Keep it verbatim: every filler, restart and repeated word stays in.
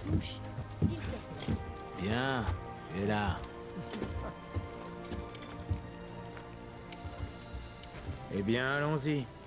douche, s'il te plaît. Bien, tu es là. Eh bien, allons-y.